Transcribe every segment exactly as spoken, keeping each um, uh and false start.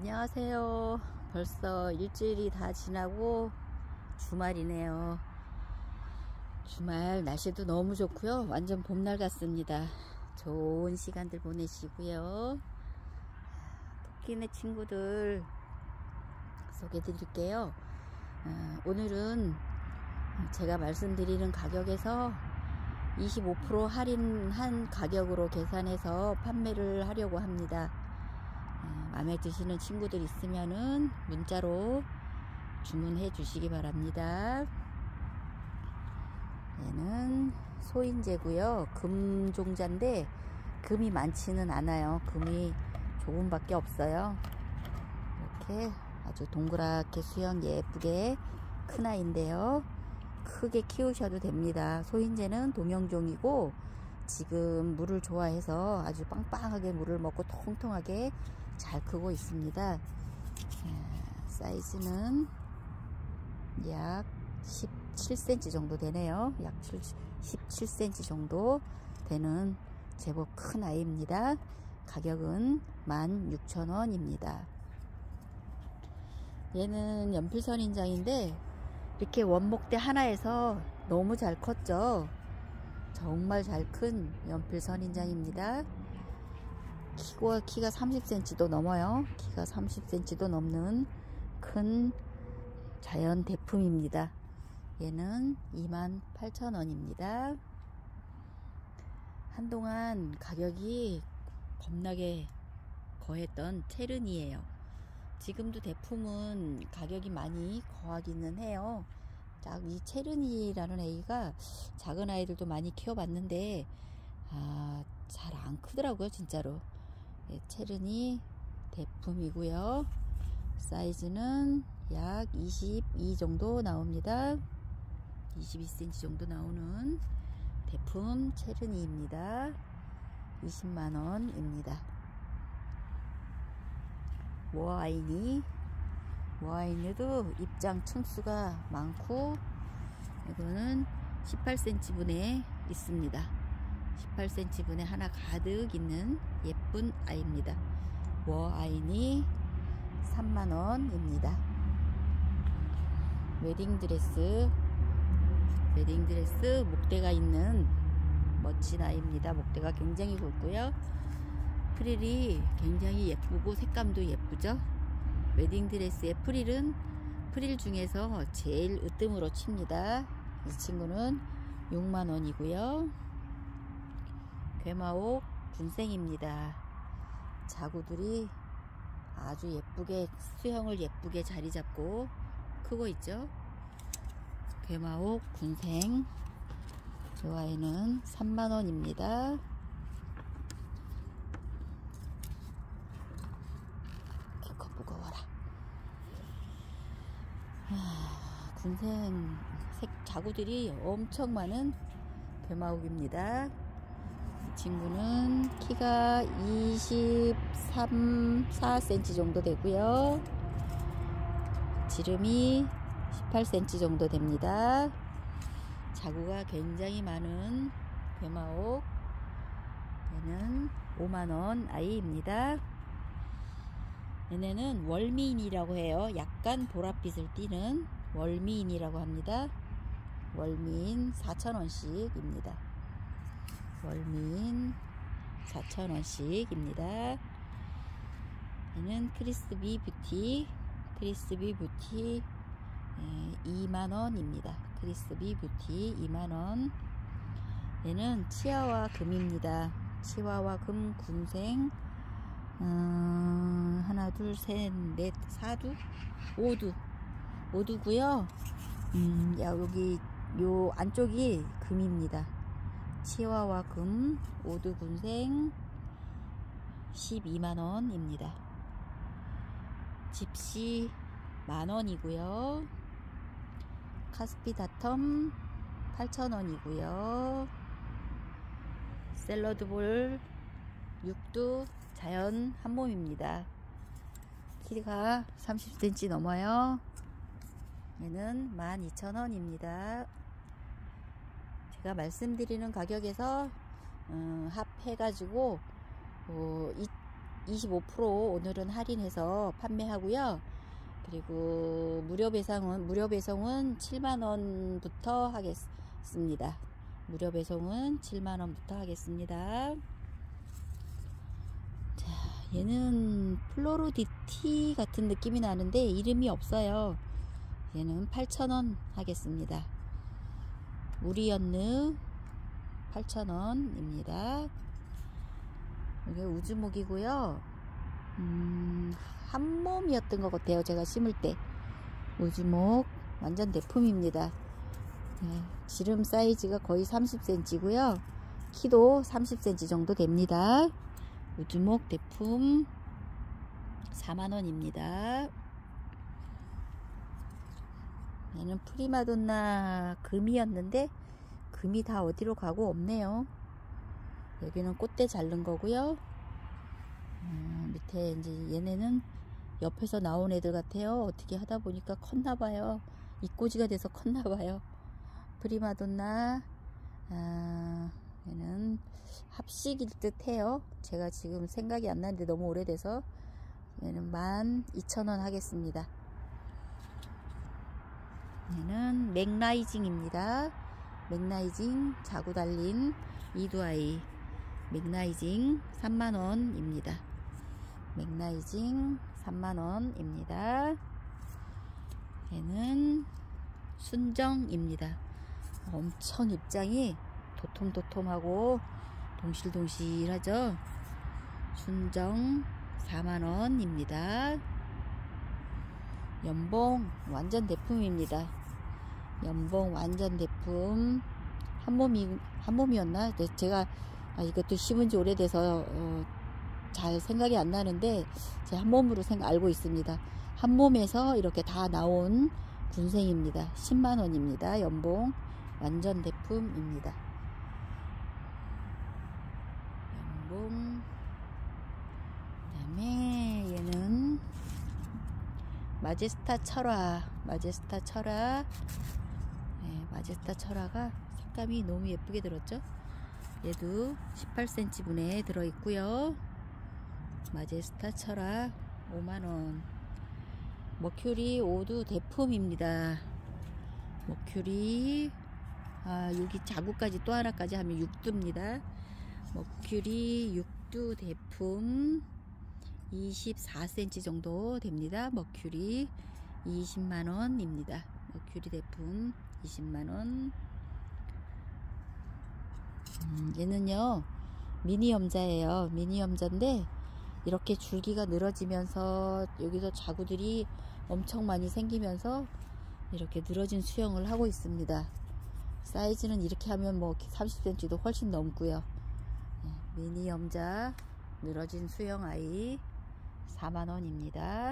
안녕하세요. 벌써 일주일이 다 지나고 주말이네요. 주말 날씨도 너무 좋고요. 완전 봄날 같습니다. 좋은 시간들 보내시고요. 토끼네 친구들 소개해 드릴게요. 어, 오늘은 제가 말씀드리는 가격에서 이십오 퍼센트 할인한 가격으로 계산해서 판매를 하려고 합니다. 어, 마음에 드시는 친구들 있으면은 문자로 주문해 주시기 바랍니다. 얘는 소인재고요. 금종자인데 금이 많지는 않아요. 금이 조금밖에 없어요. 이렇게 아주 동그랗게 수영 예쁘게 큰 아이인데요. 크게 키우셔도 됩니다. 소인재는 동영종이고 지금 물을 좋아해서 아주 빵빵하게 물을 먹고 통통하게 잘 크고 있습니다. 사이즈는 약 십칠 센티미터 정도 되네요. 약 십칠 센티미터 정도 되는 제법 큰 아이입니다. 가격은 만 육천 원입니다. 얘는 연필선인장인데 이렇게 원목대 하나에서 너무 잘 컸죠. 정말 잘 큰 연필선인장입니다. 키가, 키가 삼십 센티미터도 넘어요. 키가 삼십 센티미터도 넘는 큰 자연 대품입니다. 얘는 이만 팔천 원입니다. 한동안 가격이 겁나게 거했던 체르니예요. 지금도 대품은 가격이 많이 거하기는 해요. 이 체르니라는 애가 작은 아이들도 많이 키워봤는데 아, 잘 안 크더라고요. 진짜로. 예, 체르니 대품이고요. 사이즈는 약 이십이 정도 나옵니다. 이십이 센티미터 정도 나오는 대품 체르니입니다. 이십만 원입니다. 모아이니 모아이니도 입장 층수가 많고 이거는 십팔 센티미터 분에 있습니다. 십팔 센티미터 분에 하나 가득 있는 예쁜 아이입니다. 모아이니 삼만 원입니다. 웨딩드레스 웨딩드레스 목대가 있는 멋진 아이입니다. 목대가 굉장히 굵고요. 프릴이 굉장히 예쁘고 색감도 예쁘죠. 웨딩드레스의 프릴은 프릴 중에서 제일 으뜸으로 칩니다. 이 친구는 육만 원이고요. 괴마옥 군생입니다. 자구들이 아주 예쁘게 수형을 예쁘게 자리 잡고 크고 있죠. 괴마옥 군생 이 아이는 삼만 원입니다. 기껏 무거워라. 아, 군생 색 자구들이 엄청 많은 괴마옥입니다. 이 친구는 키가 이십삼, 사 센티미터 정도 되고요. 지름이 십팔 센티미터 정도 됩니다. 자구가 굉장히 많은 괴마옥. 얘는 오만 원 아이입니다. 얘네는 월미인이라고 해요. 약간 보랏빛을 띠는 월미인이라고 합니다. 월미인 사천 원씩입니다. 월미인 사천 원씩입니다. 얘는 크리스비 뷰티 크리스비 뷰티 이만 원입니다. 크리스비 뷰티 이만 원. 얘는 치아와 금입니다. 치와와 금 군생 음, 하나 둘 셋 넷 사두 오두 오두고요. 음, 야, 여기 요 안쪽이 금입니다. 치와와 금 오두 군생 십이만 원입니다. 집시 만 원이고요. 카스피다텀 팔천 원이고요. 샐러드볼 육두 자연 한몸입니다. 키가 삼십 센티미터 넘어요. 얘는 만 이천 원입니다. 제가 말씀드리는 가격에서 음, 합해가지고 어, 이십오 퍼센트 오늘은 할인해서 판매하고요. 그리고 무료 배송은 무료 배송은 칠만 원부터 하겠습니다. 무료 배송은 칠만 원부터 하겠습니다. 자, 얘는 플로로디티 같은 느낌이 나는데 이름이 없어요. 얘는 팔천 원 하겠습니다. 우리연느 팔천 원입니다. 이게 우주목이고요. 음, 한 몸이었던 것 같아요. 제가 심을 때. 우주목 완전 대품입니다. 네, 지름 사이즈가 거의 삼십 센티미터고요. 키도 삼십 센티미터 정도 됩니다. 우주목 대품 사만 원입니다. 얘는 프리마돈나 금이었는데 금이 다 어디로 가고 없네요. 여기는 꽃대 자른 거고요. 음, 밑에 이제 얘네는 옆에서 나온 애들 같아요. 어떻게 하다 보니까 컸나봐요. 이꼬지가 돼서 컸나봐요. 프리마돈나 아, 얘는 합식일 듯 해요. 제가 지금 생각이 안 나는데 너무 오래돼서. 얘는 만 이천 원 하겠습니다. 얘는 맥라이징입니다. 맥라이징 자구 달린 이두아이 맥라이징 삼만 원입니다. 맥라이징 삼만 원입니다. 얘는 순정입니다. 엄청 입장이 도톰도톰하고 동실동실하죠. 순정 사만 원입니다. 연봉 완전 대품입니다. 연봉 완전 대품. 한 몸이 한 몸이었나? 네, 제가 아, 이것도 심은 지 오래돼서 어, 잘 생각이 안 나는데 제가 한 몸으로 생각 알고 있습니다. 한 몸에서 이렇게 다 나온 군생입니다. 십만 원입니다. 연봉 완전 대품입니다. 연봉. 그 다음에 얘는 마제스타 철화. 마제스타 철화. 네, 마제스타 철화가 색감이 너무 예쁘게 들었죠. 얘도 십팔 센티미터 분에 들어있고요. 마제스타 철화 오만 원. 머큐리 오두 대품입니다. 머큐리 아 여기 자구까지 또 하나까지 하면 육두입니다. 머큐리 육두 대품 이십사 센티미터 정도 됩니다. 머큐리 이십만 원입니다. 머큐리 대품 이십만 원. 음, 얘는요 미니 염자예요. 미니 염자인데 이렇게 줄기가 늘어지면서 여기서 자구들이 엄청 많이 생기면서 이렇게 늘어진 수영을 하고 있습니다. 사이즈는 이렇게 하면 뭐 삼십 센티미터도 훨씬 넘고요. 네, 미니 염자 늘어진 수영 아이 사만 원입니다.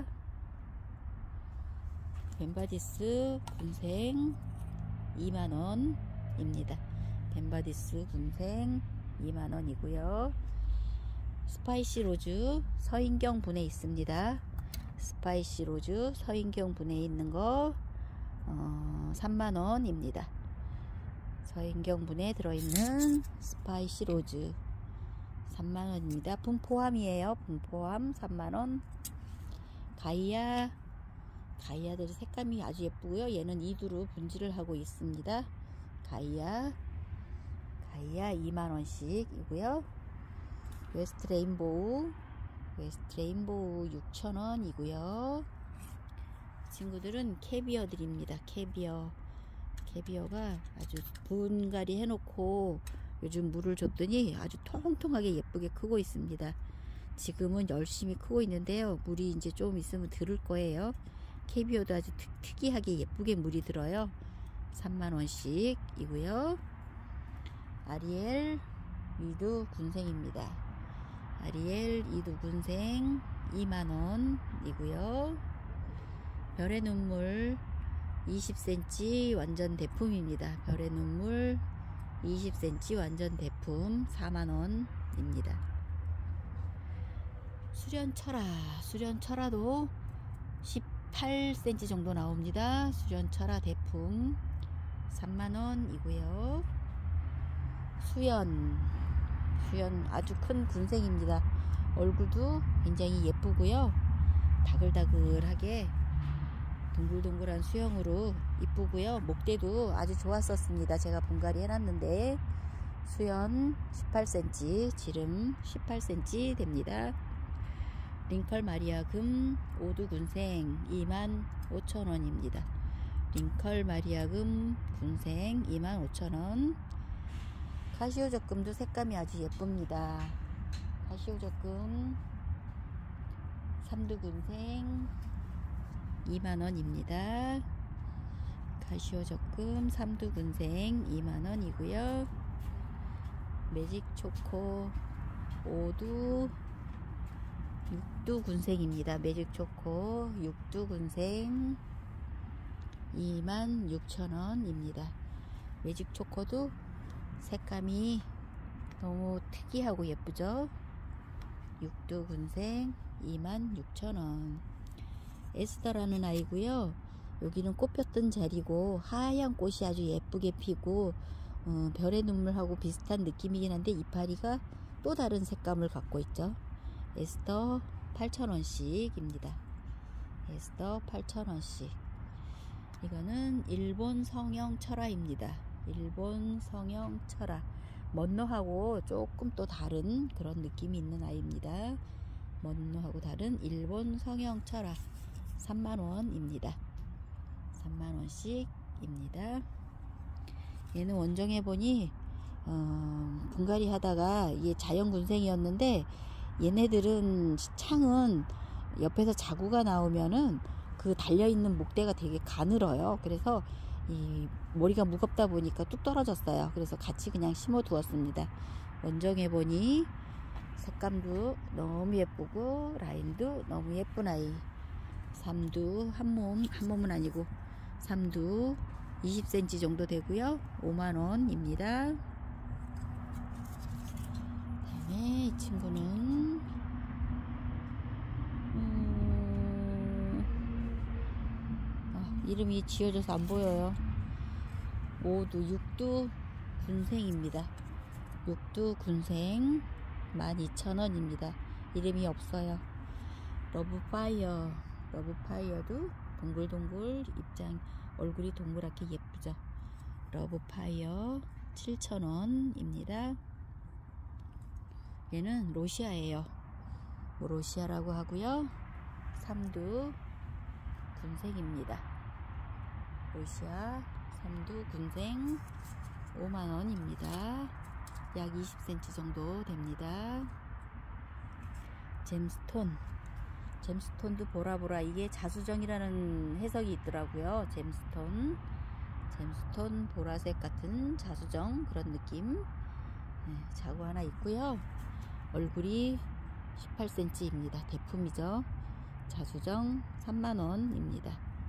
벤바디스 군생 이만 원입니다. 벤바디스 군생 이만 원이고요. 스파이시 로즈 서인경 분에 있습니다. 스파이시 로즈 서인경 분에 있는 거 어, 삼만 원입니다. 서인경 분에 들어있는 스파이시 로즈 삼만 원입니다. 분포함이에요. 분포함 삼만 원. 가이아 가이아들이 색감이 아주 예쁘고요. 얘는 이두로 분질을 하고 있습니다. 가이아 가이아 이만 원씩이고요. 웨스트 레인보우 웨스트 레인보우 육천 원이고요. 친구들은 캐비어들입니다. 캐비어 캐비어가 아주 분갈이 해놓고 요즘 물을 줬더니 아주 통통하게 예쁘게 크고 있습니다. 지금은 열심히 크고 있는데요. 물이 이제 좀 있으면 들을 거예요. 캐비어도 아주 특, 특이하게 예쁘게 물이 들어요. 삼만 원씩이고요. 아리엘 이두 군생입니다. 아리엘 이두 군생 이만 원이고요. 별의 눈물 이십 센티미터 완전 대품입니다. 별의 눈물 이십 센티미터 완전 대품 사만 원입니다. 수련철화 수련철화도 십팔 센티미터 정도 나옵니다. 수련철화 대품 삼만 원이고요. 수연 수연 아주 큰 군생입니다. 얼굴도 굉장히 예쁘고요. 다글다글하게 동글동글한 수영으로 이쁘고요. 목대도 아주 좋았었습니다. 제가 분갈이 해놨는데 수연 십팔 센티미터, 지름 십팔 센티미터 됩니다. 링컬 마리아금 오두군생 이만 오천 원입니다. 링컬 마리아금 군생 이만 오천 원. 카시오 적금도 색감이 아주 예쁩니다. 카시오 적금 삼두군생 이만 원입니다. 카시오 적금 삼두군생 이만 원이고요. 매직 초코 오두 육두군생입니다. 매직 초코 육두군생 이만 육천 원입니다. 매직 초코도 색감이 너무 특이하고 예쁘죠. 육두군생 이만 육천 원. 에스더라는 아이고요. 여기는 꽃 폈던 자리고 하얀 꽃이 아주 예쁘게 피고 어, 별의 눈물하고 비슷한 느낌이긴 한데 이파리가 또 다른 색감을 갖고 있죠. 에스더 팔천 원씩입니다. 에스더 팔천 원씩. 이거는 일본 성형 철화입니다. 일본 성형 철화. 먼노하고 조금 또 다른 그런 느낌이 있는 아이입니다. 먼노하고 다른 일본 성형 철화 삼만 원입니다. 삼만 원씩입니다. 얘는 원정해 보니 어, 분갈이 하다가 이게 자연군생이었는데 얘네들은 창은 옆에서 자구가 나오면은 그 달려있는 목대가 되게 가늘어요. 그래서 이 머리가 무겁다 보니까 뚝 떨어졌어요. 그래서 같이 그냥 심어 두었습니다. 원정해 보니 색감도 너무 예쁘고 라인도 너무 예쁜 아이. 삼두 한몸, 한몸은 아니고 삼두 이십 센티미터 정도 되고요. 오만 원입니다. 다음에 이 친구는 음, 아, 이름이 지어져서 안 보여요. 오두 육두 군생입니다. 육두 군생 만 이천 원입니다. 이름이 없어요. 러브파이어. 러브파이어도 동글동글 입장 얼굴이 동그랗게 예쁘죠. 러브파이어 칠천 원입니다. 얘는 로시아예요. 로시아라고 하고요. 삼두 군생입니다. 로시아 삼두 군생 오만 원입니다. 약 이십 센티미터 정도 됩니다. 잼스톤. 잼스톤도 보라보라. 이게 자수정이라는 해석이 있더라고요. 잼스톤. 잼스톤 보라색 같은 자수정 그런 느낌. 네, 자구 하나 있고요. 얼굴이 십팔 센티미터입니다. 대품이죠. 자수정 삼만 원입니다.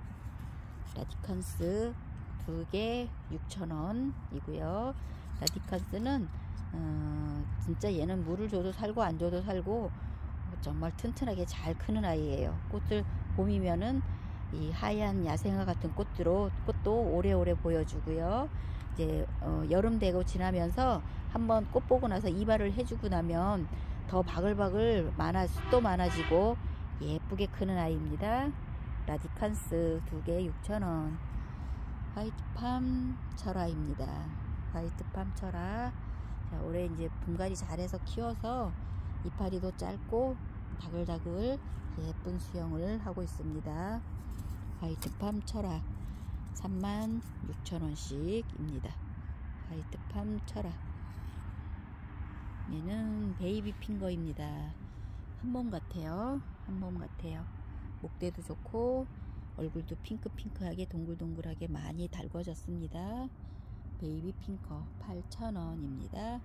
라디칸스 두 개 육천 원이고요. 라디칸스는 어, 진짜 얘는 물을 줘도 살고 안 줘도 살고 정말 튼튼하게 잘 크는 아이예요. 꽃들 봄이면은 이 하얀 야생화 같은 꽃으로 꽃도 오래오래 보여주고요. 이제 어, 여름 되고 지나면서 한번 꽃 보고 나서 이발을 해주고 나면 더 바글바글 많아 숱도 많아지고 예쁘게 크는 아이입니다. 라디칸스 두 개 육천 원. 화이트팜 철화입니다. 화이트팜 철화. 자, 올해 이제 분갈이 잘해서 키워서 이파리도 짧고 다글다글 예쁜 수영을 하고 있습니다. 화이트팜 철화 삼만 육천 원씩입니다. 화이트팜 철화. 얘는 베이비 핑거입니다. 한몸 같아요. 한몸 같아요. 목대도 좋고 얼굴도 핑크핑크하게 동글동글하게 많이 달궈졌습니다. 베이비 핑거 팔천 원입니다.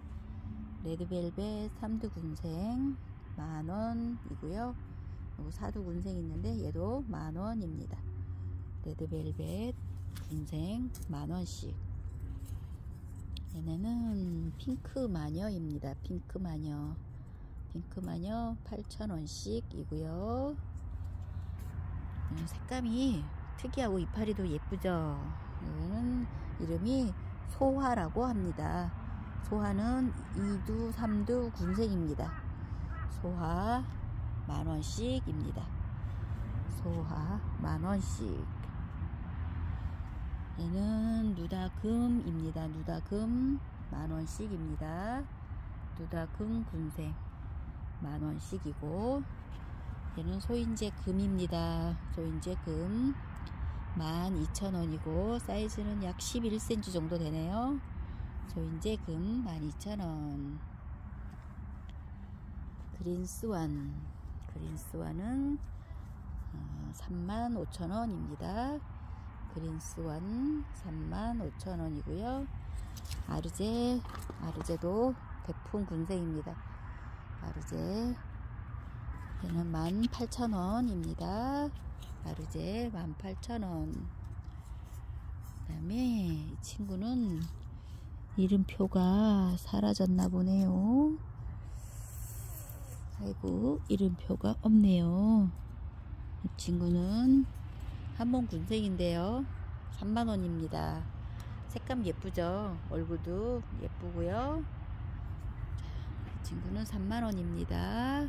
레드벨벳 삼두 군생 만 원이고요. 그리고 사두 군생 있는데 얘도 만 원입니다. 레드벨벳 군생 만 원씩. 얘네는 핑크 마녀입니다. 핑크 마녀. 핑크 마녀 팔천 원씩이고요. 음, 색감이 특이하고 이파리도 예쁘죠. 이거는 이름이 소화라고 합니다. 소화는 이두 삼두 군생입니다. 소화 만원씩입니다. 소화 만원씩. 얘는 누다금입니다. 누다금 만원씩입니다. 누다금 군생 만원씩이고, 얘는 소인제 금입니다. 소인제 금 만 이천 원이고 사이즈는 약 십일 센티미터 정도 되네요. 소인제 금 만 이천 원. 그린스완 그린스완은 어, 삼만 오천 원입니다. 그린스완 삼만 오천 원이고요. 아르제 아르제도 대풍 군생입니다. 아르제 얘는 만 팔천 원입니다. 아르제 만 팔천 원. 그 다음에 이 친구는 이름표가 사라졌나 보네요. 아이고, 이름표가 없네요. 이 친구는 한몸 군생인데요. 삼만 원입니다. 색감 예쁘죠? 얼굴도 예쁘고요. 이 친구는 삼만 원입니다.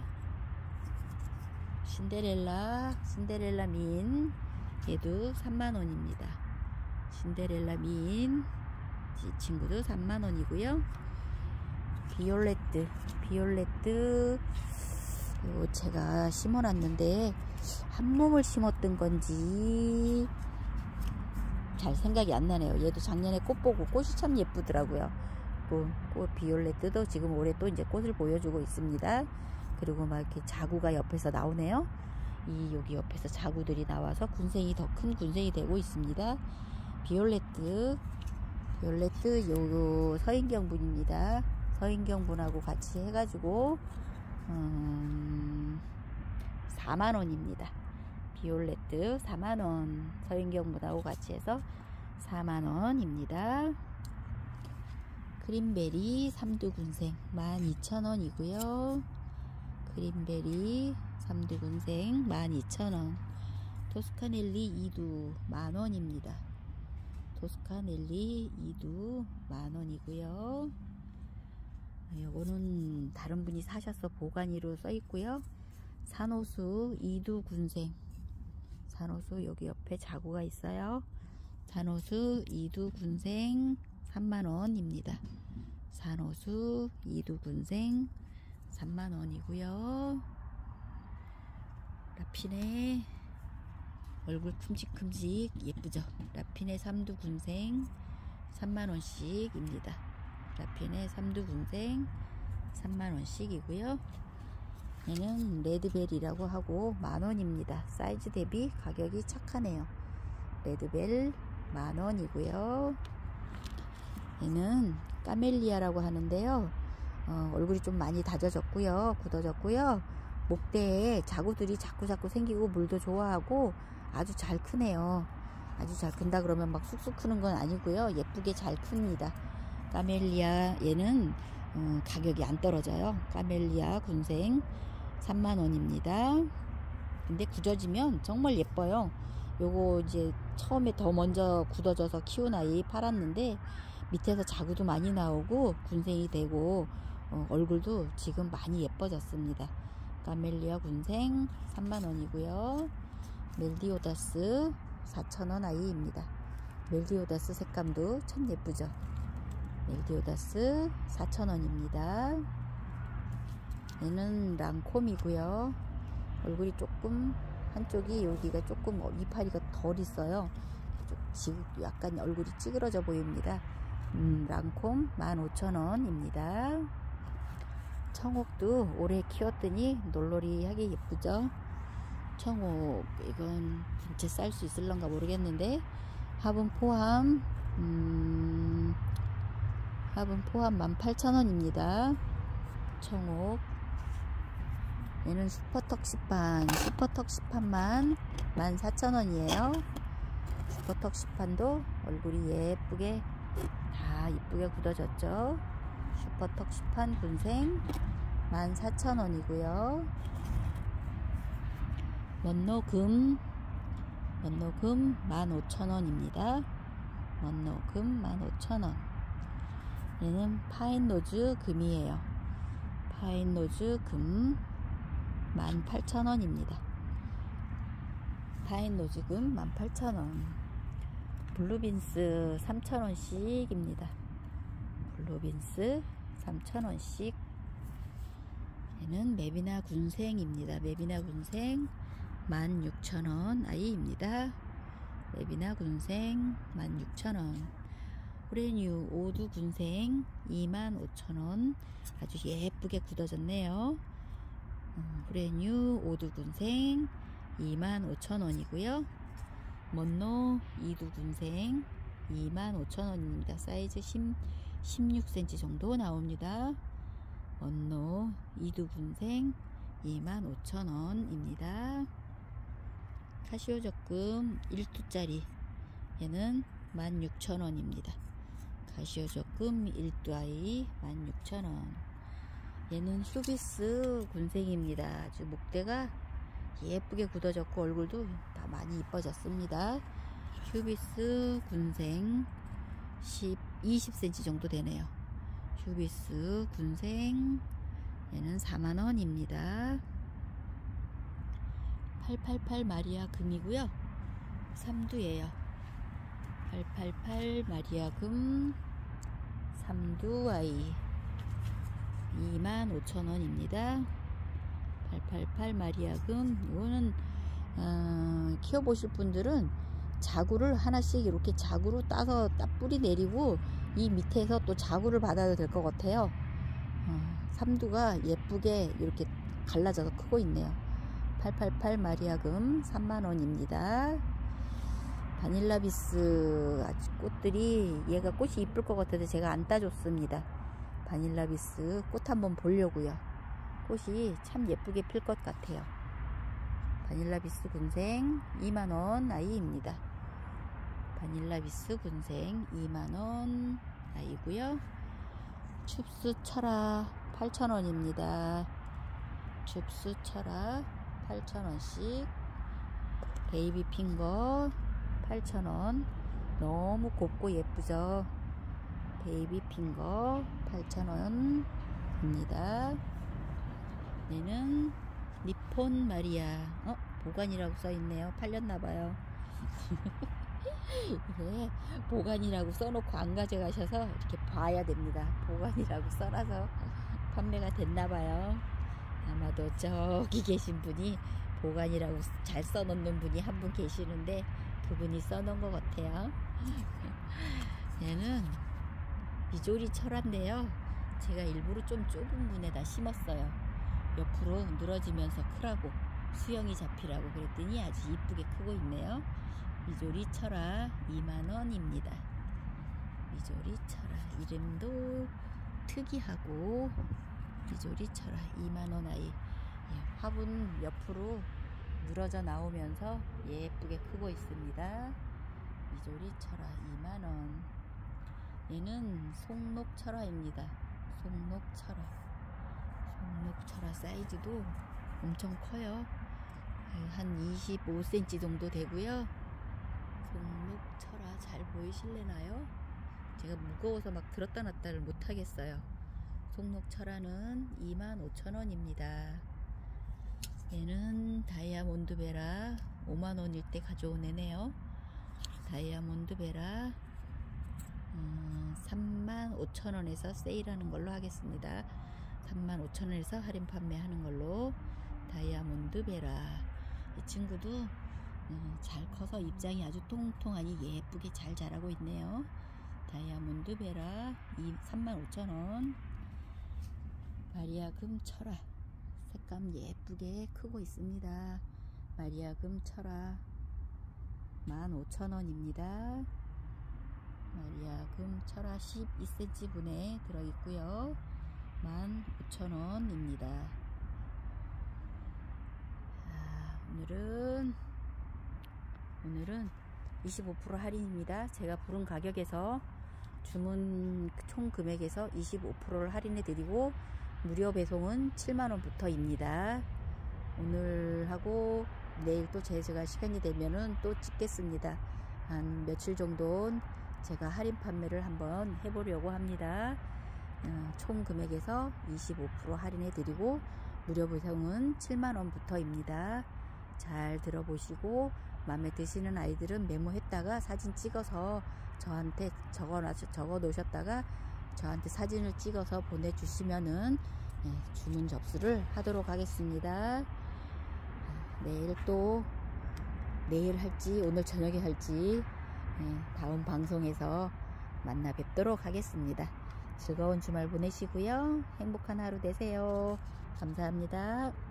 신데렐라, 신데렐라 민, 얘도 삼만 원입니다. 신데렐라 민, 이 친구도 삼만 원이고요. 비올레트, 비올레트, 이거 제가 심어놨는데 한 몸을 심었던 건지 잘 생각이 안 나네요. 얘도 작년에 꽃 보고 꽃이 참 예쁘더라고요. 꽃, 꽃 비올레트도 지금 올해 또 이제 꽃을 보여주고 있습니다. 그리고 막 이렇게 자구가 옆에서 나오네요. 이 여기 옆에서 자구들이 나와서 군생이 더 큰 군생이 되고 있습니다. 비올레트, 비올레트 요 서인경 분입니다. 서인경 분하고 같이 해가지고 음, 사만 원입니다. 비올레트 사만 원. 서인경 분하고 같이 해서 사만 원입니다. 크림베리 삼두군생 만 이천 원이고요. 크림베리 삼두군생 만 이천 원. 토스카넬리 이두 만 원입니다. 토스카넬리 이두 만 원이고요. 요거는 다른 분이 사셔서 보관이로 써 있고요. 산호수 이두 군생. 산호수 여기 옆에 자구가 있어요. 산호수 이두 군생 삼만 원입니다. 산호수 이두 군생 삼만 원이고요. 라피네 얼굴 큼직큼직 예쁘죠? 라피네 삼두 군생 삼만 원씩입니다. 라피네 삼두 군생 삼만 원씩이고요. 얘는 레드벨이라고 하고 만 원입니다. 사이즈 대비 가격이 착하네요. 레드벨 만 원이고요. 얘는 까멜리아라고 하는데요. 어, 얼굴이 좀 많이 다져졌고요. 굳어졌고요. 목대에 자구들이 자꾸자꾸 생기고 물도 좋아하고 아주 잘 크네요. 아주 잘 큰다 그러면 막 쑥쑥 크는 건 아니고요. 예쁘게 잘 큽니다. 까멜리아 얘는 음, 가격이 안 떨어져요. 까멜리아 군생 삼만 원입니다. 근데 굳어지면 정말 예뻐요. 요거 이제 처음에 더 먼저 굳어져서 키운 아이 팔았는데 밑에서 자구도 많이 나오고 군생이 되고 어, 얼굴도 지금 많이 예뻐졌습니다. 까멜리아 군생 삼만 원이고요. 멜디오다스 사천 원 아이입니다. 멜디오다스 색감도 참 예쁘죠. 멜디오다스 사천 원입니다. 얘는 랑콤이고요. 얼굴이 조금 한쪽이 여기가 조금 이파리가 덜 있어요. 지금 약간 얼굴이 찌그러져 보입니다. 음, 랑콤 만 오천 원입니다. 청옥도 올해 키웠더니 놀놀이하게 예쁘죠. 청옥 이건 전체 쌀 수 있을런가 모르겠는데 화분 포함 음, 화분 포함 만 팔천 원입니다. 청옥 얘는 슈퍼턱 시판 슈퍼턱 시판만 만 사천 원이에요. 슈퍼턱 시판도 얼굴이 예쁘게 다 이쁘게 굳어졌죠. 슈퍼턱 시판 군생 만 사천 원이고요. 먼노금 먼노금 만 오천 원입니다. 먼노금 만 오천 원. 얘는 파인노즈 금이에요. 파인노즈 금 만 팔천 원입니다. 다인 노지금 만 팔천 원. 블루빈스 삼천 원씩입니다. 블루빈스 삼천 원씩. 얘는 메비나 군생입니다. 메비나 군생 만 육천 원 아이입니다. 메비나 군생 만 육천 원. 오레뉴 오두 군생 이만 오천 원. 아주 예쁘게 굳어졌네요. 오레뉴 오두 군생 이만 오천 원이고요. 먼노 이두 군생 이만 오천 원입니다. 사이즈 십육 센티미터 정도 나옵니다. 먼노 이두 군생 이만 오천 원입니다. 카시오 적금 일 두짜리 얘는 만 육천 원입니다. 카시오 적금 일 두 아이 만 육천 원. 얘는 휴비스 군생입니다. 아주 목대가 예쁘게 굳어졌고 얼굴도 다 많이 이뻐졌습니다. 휴비스 군생 이십 센티미터 정도 되네요. 휴비스 군생 얘는 사만 원입니다. 팔팔팔 마리아 금이고요. 삼 두예요. 팔팔팔 마리아 금 삼 두 아이 이만 오천 원입니다. 팔팔팔 마리아 금. 이거는 어, 키워보실 분들은 자구를 하나씩 이렇게 자구로 따서 따 뿌리 내리고 이 밑에서 또 자구를 받아도 될 것 같아요. 어, 삼 두가 예쁘게 이렇게 갈라져서 크고 있네요. 팔팔팔 마리아 금 삼만 원입니다. 바닐라비스 아주 꽃들이 얘가 꽃이 이쁠 것 같아서 제가 안 따줬습니다. 바닐라비스 꽃 한번 보려고요. 꽃이 참 예쁘게 필 것 같아요. 바닐라비스 군생 이만 원 아이입니다. 바닐라비스 군생 이만 원 아이고요. 춥스 철아 팔천 원입니다. 춥스 철아 팔천 원씩. 베이비 핑거 팔천 원. 너무 곱고 예쁘죠. 베이비 핑거 팔천 원입니다. 얘는 니폰 마리아. 어? 보관이라고 써있네요. 팔렸나봐요. 네, 보관이라고 써놓고 안 가져가셔서 이렇게 봐야 됩니다. 보관이라고 써놔서 판매가 됐나봐요. 아마도 저기 계신 분이 보관이라고 잘 써놓는 분이 한 분 계시는데 그분이 써놓은 것 같아요. 얘는 미조리 철화인데요. 제가 일부러 좀 좁은 분에다 심었어요. 옆으로 늘어지면서 크라고 수영이 잡히라고 그랬더니 아주 이쁘게 크고 있네요. 미조리 철화 이만 원입니다. 미조리 철화 이름도 특이하고 미조리 철화 이만 원 아이. 예, 화분 옆으로 늘어져 나오면서 예쁘게 크고 있습니다. 미조리 철화 이만 원. 얘는 송록철화입니다. 송록철화. 송록철화 사이즈도 엄청 커요. 한 이십오 센티미터 정도 되고요. 송록철화 잘 보이실래나요? 제가 무거워서 막 들었다 놨다를 못하겠어요. 송록철화는 이만 오천 원입니다. 얘는 다이아몬드 베라 오만 원일 때 가져온 애네요. 다이아몬드 베라 음, 삼만 오천 원에서 세일하는 걸로 하겠습니다. 삼만 오천 원에서 할인 판매하는 걸로. 다이아몬드 베라 이 친구도 음, 잘 커서 입장이 아주 통통하니 예쁘게 잘 자라고 있네요. 다이아몬드 베라 삼만 오천 원. 마리아금 철화 색감 예쁘게 크고 있습니다. 마리아금 철화 만 오천 원입니다. 마리아금 철화 십이 센티미터 분에 들어있고요. 만 오천 원입니다. 아, 오늘은 오늘은 이십오 퍼센트 할인입니다. 제가 부른 가격에서 주문 총 금액에서 이십오 퍼센트를 할인해 드리고 무료 배송은 칠만 원부터입니다. 오늘 하고 내일 또 제가 시간이 되면은 또 찍겠습니다. 한 며칠 정도 제가 할인 판매를 한번 해보려고 합니다. 어, 총 금액에서 이십오 퍼센트 할인해 드리고 무료 배송은 칠만 원부터입니다. 잘 들어보시고 마음에 드시는 아이들은 메모했다가 사진 찍어서 저한테 적어, 적어 놓으셨다가 저한테 사진을 찍어서 보내주시면은 네, 주문 접수를 하도록 하겠습니다. 내일 또 내일 할지 오늘 저녁에 할지 네, 다음 방송에서 만나 뵙도록 하겠습니다. 즐거운 주말 보내시고요. 행복한 하루 되세요. 감사합니다.